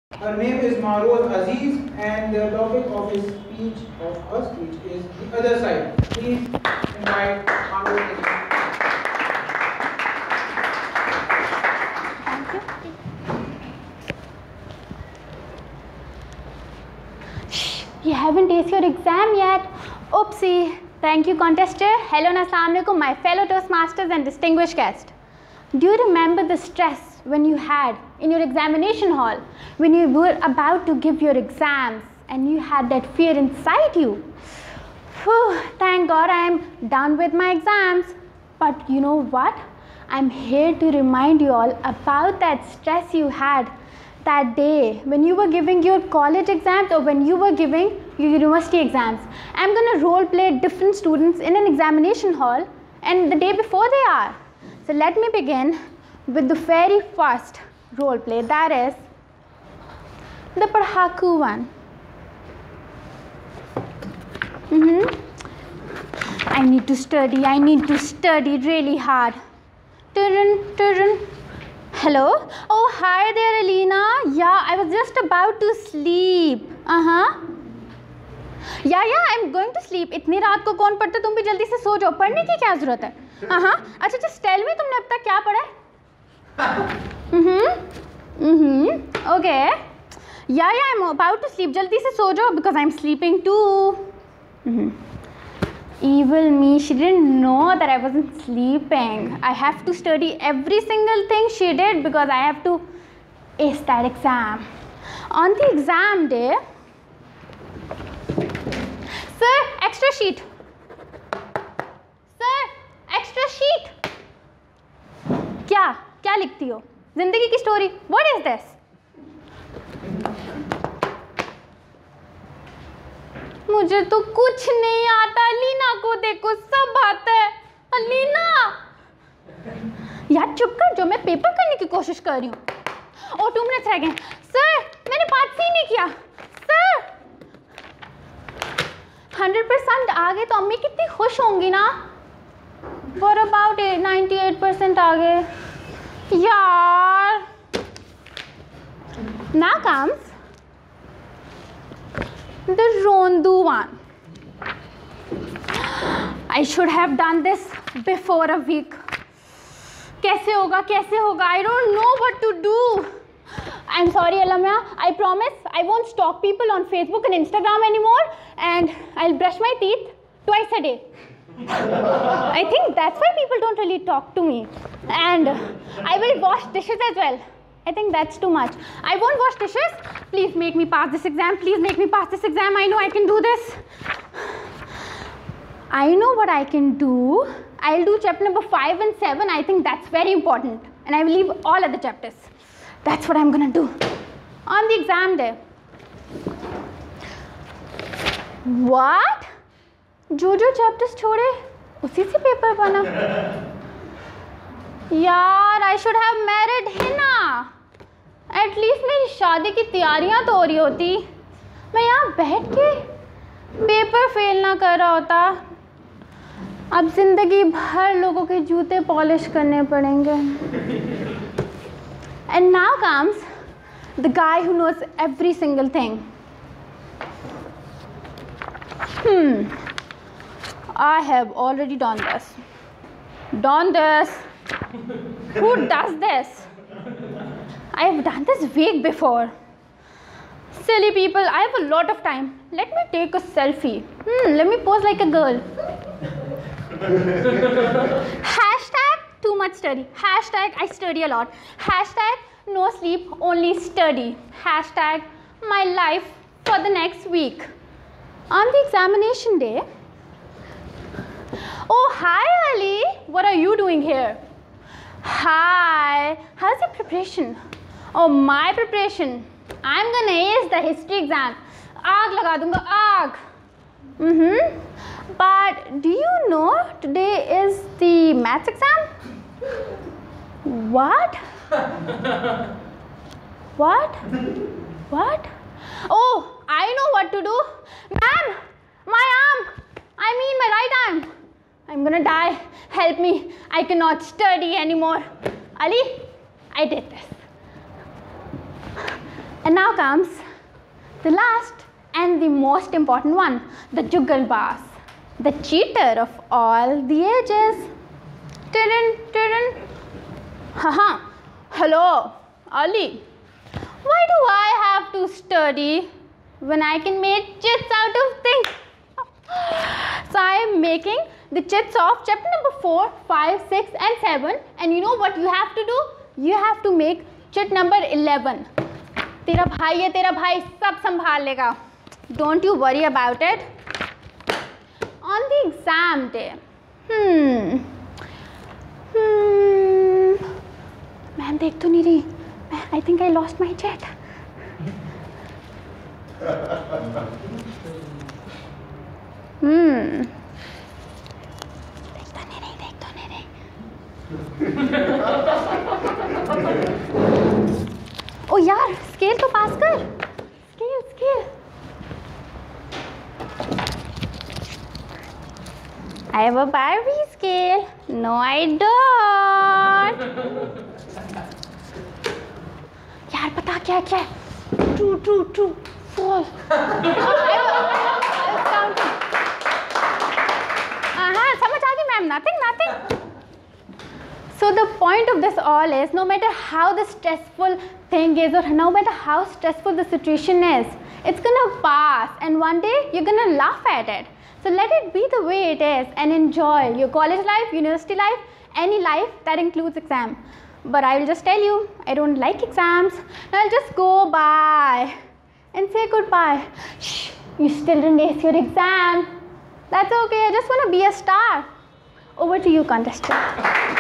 Her name is Mahroze Aziz, and the topic of her speech is the other side. Please invite Mahroze Aziz. Thank you. Shh, you haven't aced your exam yet. Oopsie. Thank you, contester. Hello and assalamu alaikum, my fellow Toastmasters and distinguished guests. Do you remember the stress when you had in your examination hall, when you were about to give your exams and you had that fear inside you? Whew, thank God I am done with my exams. But you know what? I'm here to remind you all about that stress you had that day when you were giving your college exams or when you were giving your university exams. I'm going to role play different students in an examination hall and the day before they are. So let me begin with the very first role play, that is the Padhaku one. I need to study really hard. Hello? Oh, hi there, Alina. Yeah, I was just about to sleep. Yeah, I'm going to sleep. इतनी रात को कौन पढ़ता? तुम भी जल्दी से सो जाओ. पढ़ने की क्या जरूरत है? अच्छा, just tell me तुमने अब तक क्या पढ़ा है? Okay. Yeah, I'm about to sleep. जल्दी से सो जाओ because I'm sleeping too. Evil me, she didn't know that I wasn't sleeping. I have to study every single thing she did because I have to ace that exam. On the exam day, sir, extra sheet. Sir, extra sheet. क्या लिखती हो? जिंदगी की story. What is this? मुझे तो कुछ नहीं आता. अलीना को देखो, सब आता है. अलीना, यार चुप कर, जो मैं पेपर करने की कोशिश कर रही हूँ. और 2 मिनट्स रह गए. सर, मैंने पास ही नहीं किया. सर, 100% आ गए तो अम्मी कितनी खुश होंगी ना. What about 98% आ गए. यार. Now comes the Rondu one. I should have done this before a week. कैसे होगा? I don't know what to do. I'm sorry, Alamya. I promise I won't stalk people on Facebook and Instagram anymore, and I'll brush my teeth twice a day. I think that's why people don't really talk to me. And I will wash dishes as well. I think that's too much. I won't wash dishes. Please make me pass this exam. Please make me pass this exam. I know I can do this. I know what I can do. I'll do chapter number 5 and 7. I think that's very important. And I will leave all other chapters. That's what I'm going to do. On the exam day. What? जो chapters छोड़े, उसी से paper बना. यार, I should have married Hina. At least मेरी शादी की तैयारियां तो हो रही होती. मैं यहाँ बैठ के पेपर फेल ना कर रहा होता. अब जिंदगी भर लोगों के जूते पॉलिश करने पड़ेंगे. And now comes the guy who knows every single thing. I have already done this. Who does this? I have done this week before. Silly people, I have a lot of time. Let me take a selfie. Let me pose like a girl. Hashtag too much study. Hashtag I study a lot. Hashtag no sleep, only study. Hashtag my life for the next week. On the examination day. Oh, hi Ali. What are you doing here? Hi. How's your preparation? Oh, my preparation. I'm gonna ace the history exam. Aag laga dunga, aag. But do you know today is the maths exam? What? What? Oh, I know what to do. Ma'am, my arm. I mean my right arm. I'm gonna die. Help me. I cannot study anymore. Ali, I did this. And now comes the last and the most important one, the Jugalbaz, the cheater of all the ages. Haha, hello, Ali. Why do I have to study when I can make chits out of things? So I am making the chits of chapter number 4, 5, 6 and 7. And you know what you have to do? You have to make chit number 11. तेरा भाई है, तेरा भाई सब संभाल लेगा. Don't you worry about it. On the exam day, ma'am देख तो नहीं रही. I think I lost my chat. देख तो नहीं रही. ओ यार, स्केल तो पास कर. Scale. I have a Barbie scale. No, I don't. यार पता क्या है? True. False. समझ आ गई ma'am. Nothing. So the point of this all is, no matter how the stressful thing is or no matter how stressful the situation is, it's gonna pass and one day you're gonna laugh at it. So let it be the way it is and enjoy your college life, university life, any life that includes exam. But I will just tell you, I don't like exams. I'll just go by and say goodbye. Shh, you still didn't ace your exam. That's okay, I just want to be a star. Over to you, contestant.